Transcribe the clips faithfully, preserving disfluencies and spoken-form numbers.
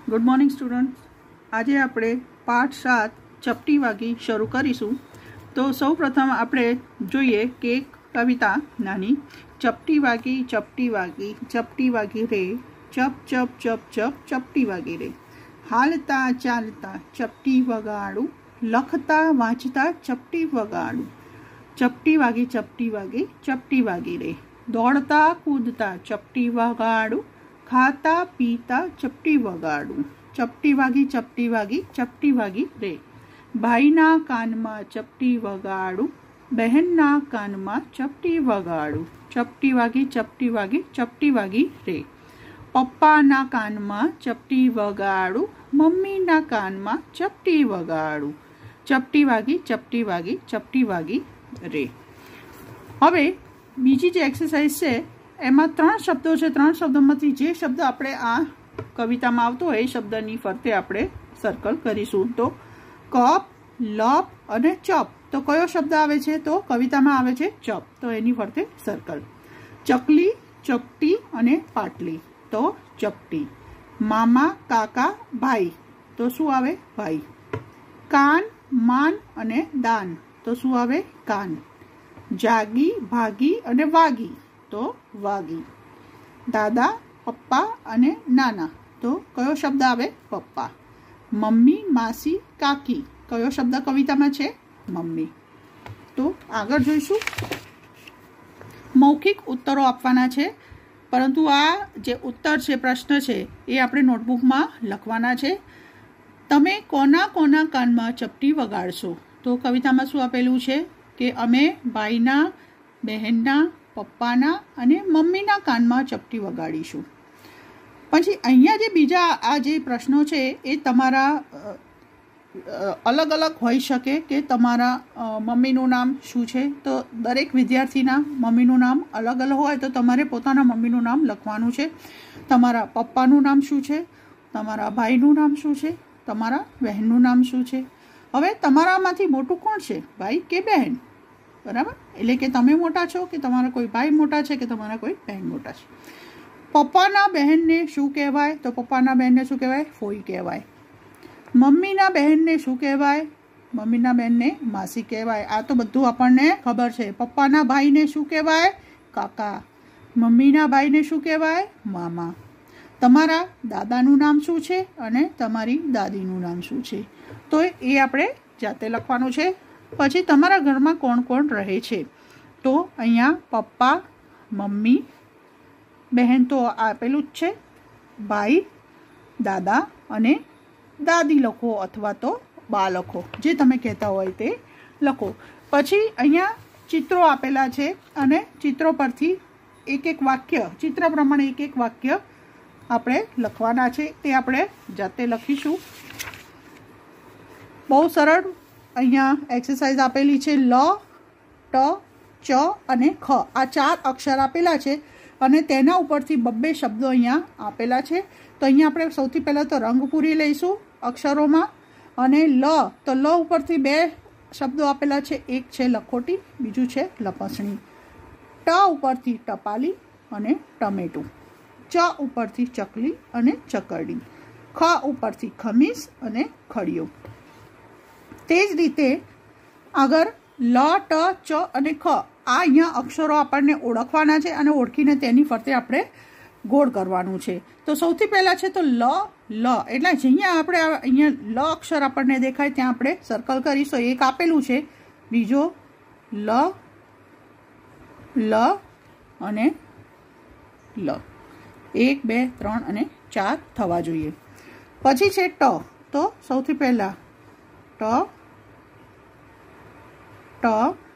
Good morning students. आज आपणे पाठ सात चपटी वागी शुरू करीशुं। तो सौ प्रथम आपणे जोईए के कविता नानी चपटी वागी चपटी वागी चपटी वागी रे चप चप चप चप चपटी वागी रे हालता चालता चपटी वगाड़ू लखता वाँचता चपटी वगाड़ू चपटी वागी चपटी वागी चपटी वागी रे दौड़ता कूदता चपटी वगाड़ू खाता पीता चपटी वगाड़ू चपटी वागी चपटी वागी चपटी वागी रे भाईना कानमा चपटी वगाड़ू बहनना कानमा चपटी वगाड़ू चपटी वागी चपटी वागी चपटी वागी रे पप्पाना कानमा चपटी वगाड़ू मम्मीना कानमा चपटी वगाड़ू चपटी वागी चपटी वागी चपटी वागी रे। हवे बीजी जे एक्सरसाइज है एमां त्रण शब्दों है। त्रण शब्दोमांथी जे शब्द आपणे आ कवितामां आवतो होय ए शब्दनी फरते आपणे सर्कल करीशुं। तो कप लप अने चप तो कयो शब्द आवे छे? तो कवितामां आवे छे चप, तो एनी फरते सर्कल। चकली चपटी अने पाटली तो चपटी। मामा काका भाई तो शुं आवे? भाई। कान मान अने दान तो शुं आवे? कान। जागी भागी अने वागी तो वागी। दादा पप्पा अने नाना तो कयो शब्द आवे? पप्पा। मम्मी मासी काकी कयो शब्द कवितामां छे? मम्मी। तो आगळ जोईशुं। मौखिक उत्तरो आपवाना छे, परंतु आ जे उत्तर छे प्रश्न छे ए आपणे नोटबुकमां लखवाना छे। तमे कोना कोना कानमा चपटी वगाड़शो? तो कवितामां शुं आपेलुं छे के अमे भाईना बहेनना पप्पाना अने मम्मीना कानमा चपटी वगाड़ीशुं। पछी अहींया जे बीजा आ जे प्रश्नो छे ए तमारा अलग अलग होई शके के तमारा मम्मीनुं नाम शुं छे, तो दरेक विद्यार्थीना मम्मीनुं नाम अलग अलग होय तो तमारे पोताना मम्मीनुं नाम लखवानुं छे। तमारा पप्पानुं नाम शुं छे, तमारा भाईनुं नाम शुं छे, तमारा बहेननुं नाम शुं छे। हवे तमारामांथी मोटुं कोण छे, भाई के बहेन? बराबर, એટલે કે તમે મોટા છો કે તમારા કોઈ ભાઈ મોટા છે કે તમારા કોઈ બહેન મોટા છે। પપ્પાના બહેનને શું કહેવાય? તો પપ્પાના બહેનને શું કહેવાય? ફોઈ કહેવાય। મમ્મીના બહેનને શું કહેવાય? મમ્મીના બહેનને માસી કહેવાય। આ તો બધું આપણને ખબર છે। પપ્પાના ભાઈને શું કહેવાય? કાકા। મમ્મીના ભાઈને શું કહેવાય? મામા। તમારા દાદાનું નામ શું છે અને તમારી દાદીનું નામ શું છે? તો એ આપણે જાતે લખવાનું છે। પછી તમારા ઘરમાં કોણ કોણ રહે છે? તો અહીંયા પપ્પા મમ્મી બહેન તો આપેલું જ છે, ભાઈ દાદા અને દાદી લખો અથવા તો બા લખો, જે તમે કહેતા હોય તે લખો। પછી અહીંયા ચિત્રો આપેલા છે અને ચિત્રો પરથી એક એક વાક્ય ચિત્ર પ્રમાણે એક એક વાક્ય આપણે લખવાના છે, તે આપણે જાતે લખીશું। બહુ સરળ અહીંયા एक्सरसाइज आपेली छे। ल ट च अने ख आ चार अक्षर आपेला छे अने तेना उपरथी बब्बे शब्दों अहींया आपेला छे। तो अहींया आपणे सौथी पहेला तो रंग पूरी लईशुं अक्षरोमां अने ल तो ल उपरथी बे शब्दों आपेला छे, एक छे लखोटी, बीजुं छे लपसणी। ट उपरथी टपाली अने टमेटुं। च उपरथी चकली अने चकरडी। ख उपरथी खमीस अने खड़ियो। ते ज रीते अगर ल ट च अने ख आ अहींया अक्षरो आपणने ओळखवाना छे अने ओळखीने तेनी फरते आपणे गोळ करवानुं छे। तो सौथी पहेला छे तो ल ल एटले ज्યાં આપણે અહીંયા ल अक्षर આપણને દેખાય ત્યાં આપણે સર્કલ કરીશું। એક આપેલું છે, બીજો ल ल અને ल એક બે ત્રણ અને ચાર થવા જોઈએ। પછી છે ટ, તો સૌથી પહેલા ટ ट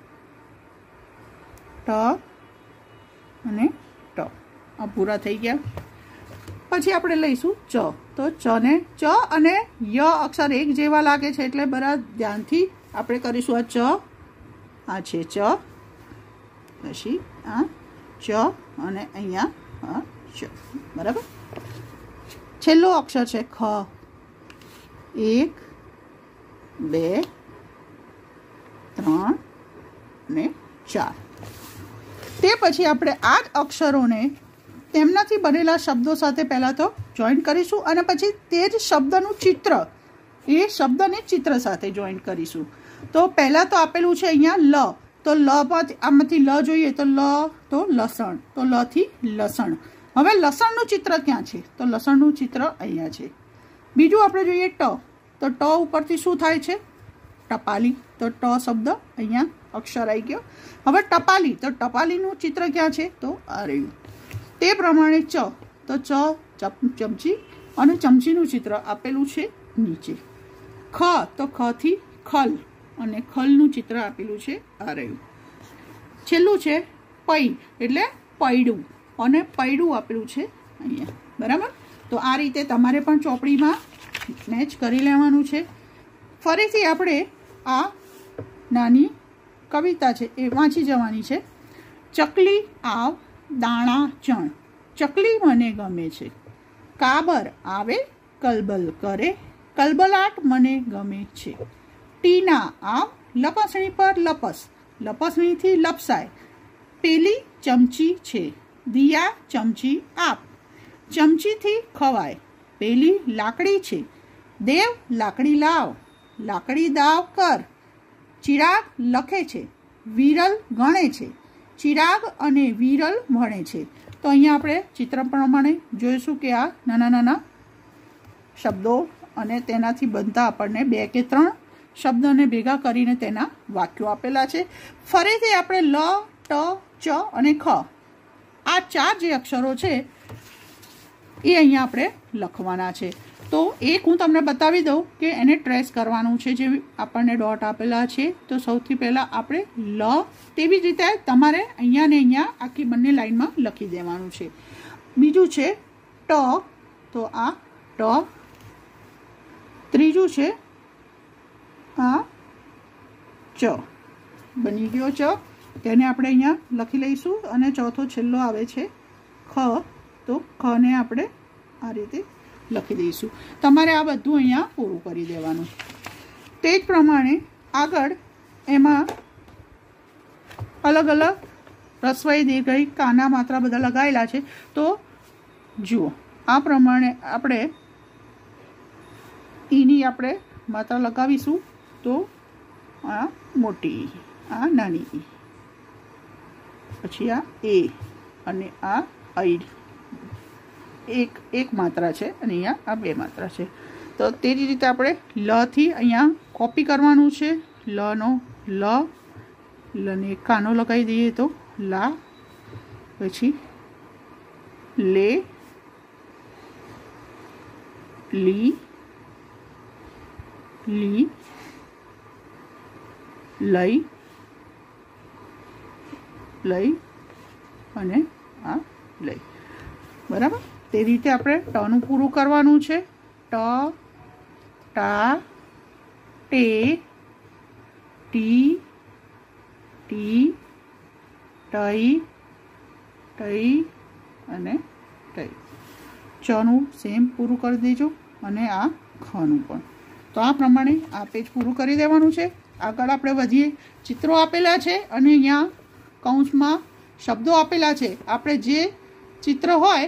ट અને ट आ पूरा થઈ ગયા। પછી આપણે લઈશું ચ, તો ચ ને ચ અને ય અક્ષર એક જેવા લાગે છે એટલે બરા ધ્યાનથી આપણે કરીશું। આ ચ આ છે ચ, પછી આ ચ અને અહીંયા આ ચ, બરાબર। છેલ્લો અક્ષર છે ખ। એક બે ત્રણ ને ચાર। તે પછી આપણે આ જ અક્ષરોને તેમનાથી બનેલા શબ્દો સાથે પહેલા તો જોઈન્ટ કરીશું અને પછી તે જ શબ્દનું ચિત્ર એ શબ્દને ચિત્ર સાથે જોઈન્ટ કરીશું. તો પહેલાં તો આપેલું છે અહીંયા લ, તો લ માં આમાંથી લ જોઈએ તો લ તો લસણ, તો લ થી લસણ. હવે લસણનું ચિત્ર ક્યાં છે? તો લસણનું ચિત્ર અહીંયા છે. બીજું આપણે જોઈએ ટ, તો ટ ઉપરથી શું થાય છે? ટપાલી, તો ટ શબ્દ અહીંયા અક્ષર આવી ગયો. હવે ટપાલી, તો ટપાલીનું ચિત્ર ક્યાં છે? તો આ રહ્યું. તે પ્રમાણે ચ, તો ચ ચમચી અને ચમચીનું ચિત્ર આપેલું છે નીચે. ખ, તો ખ થી ખલ અને ખલનું ચિત્ર આપેલું છે આ રહ્યું. છેલ્લું છે પૈ, એટલે પૈડું અને પૈડું આપેલું છે અહીંયા. બરાબર? તો આ રીતે તમારે પણ ચોપડીમાં મેચ કરી લેવાનું છે. ફરીથી આપણે આ નાની કવિતા છે એ વાંચી જવાની છે. ચકલી આવ દાણા ચણ, ચકલી મને ગમે છે. કાબર આવે કલબલ કરે, કલબલાટ મને ગમે છે. ટીના આવ લપસણી પર લપસ, લપસણીથી લપસાય. પેલી ચમચી છે, દિયા ચમચી આપ, ચમચીથી ખવાય. પેલી લાકડી છે, દેવ લાકડી લાવ, લાકડી દાવ કર. ચિરાગ લખે છે, વિરલ ગણે છે, ચિરાગ અને વિરલ ભણે છે. તો અહીંયા આપણે ચિત્ર પ્રમાણે જોઈશું કે આ નાના નાના શબ્દો અને તેનાથી બનતા આપણને બે કે ત્રણ શબ્દોને ભેગા કરીને તેના વાક્યો આપેલા છે. ફરીથી આપણે લ, ટ, ચ અને ખ આ ચાર જે અક્ષરો છે એ અહીંયા આપણે લખવાના છે. તો એક હું તમને બતાવી દઉં કે એને ટ્રેસ કરવાનું છે. જે આપણને ડોટ આપેલા છે તો સૌથી પહેલાં આપણે લ, તેવી જ રીતે તમારે અહીંયા ને અહીંયા આખી બંને લાઈનમાં લખી દેવાનું છે. બીજું છે ટ, તો આ ટ. ત્રીજું છે આ ચ, બની ગયો ચ, તેને આપણે અહીંયા લખી લઈશું. અને ચોથો છેલ્લો આવે છે ખ, તો ખને આપણે આ રીતે લખી દઈશું. તમારે આ બધું અહીંયા પૂરું કરી દેવાનું. તે જ પ્રમાણે આગળ એમાં અલગ અલગ રસવાઈ દીર્ઘઈ કાના માત્રા બધા લગાવેલા છે. તો જુઓ આ પ્રમાણે આપણે ઈની આપણે માત્રા લગાવીશું. તો આ મોટી, આ નાની ઈ, પછી આ એ અને આ ઐ એક એક માત્રા છે અને અહીંયા આ બે માત્રા છે. તો તે જ રીતે આપણે લ થી અહીંયા કોપી કરવાનું છે. લનો લ, લને કાનો લગાવી દઈએ તો લા, પછી લે, લી, લી, લઈ, લઈ અને આ લઈ. બરાબર? તે રીતે આપણે ટનું પૂરું કરવાનું છે. ટ, ટા, ટે, ટી, ટી, ટઈ, ટઈ અને ટઈ. ચનું સેમ પૂરું કરી દેજો અને આ ખનું પણ. તો આ પ્રમાણે આ પેજ પૂરું કરી દેવાનું છે. આગળ આપણે વધીએ. ચિત્રો આપેલા છે અને અહીંયા કૌંસમાં શબ્દો આપેલા છે. આપણે જે ચિત્ર હોય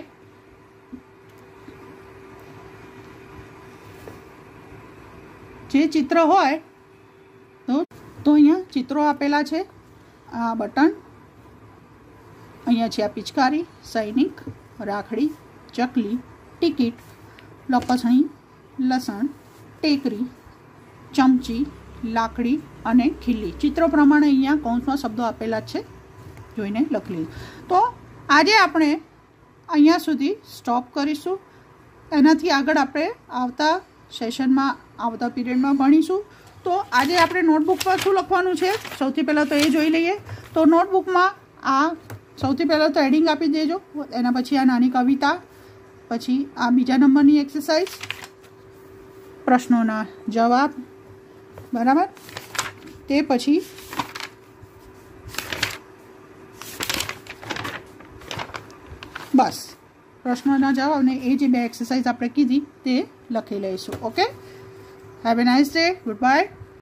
જે ચિત્ર હોય તો તો અહીંયા ચિત્રો આપેલા છે. આ બટન, અહીંયા છે આ પિચકારી, સૈનિક, રાખડી, ચકલી, ટિકિટ, લપસણી, લસણ, ટેકરી, ચમચી, લાકડી અને ખીલી. ચિત્રો પ્રમાણે અહીંયા કૌંસમાં શબ્દો આપેલા છે, જોઈને લખી લીધું. તો આજે આપણે અહીંયા સુધી સ્ટોપ કરીશું. એનાથી આગળ આપણે આવતા સેશનમાં, આવતા પીરિયડમાં ભણીશું. તો આજે આપણે નોટબુક પર શું લખવાનું છે સૌથી પહેલાં તો એ જોઈ લઈએ. તો નોટબુકમાં આ સૌથી પહેલાં તો હેડિંગ આપી દેજો. એના પછી આ નાની કવિતા, પછી આ બીજા નંબરની એક્સરસાઇઝ, પ્રશ્નોના જવાબ. બરાબર? તે પછી બસ પ્રશ્નોના જવાબને એ જે બે એક્સરસાઇઝ આપણે કીધી તે લખી લઈશું. Okay, have a nice day. Good by.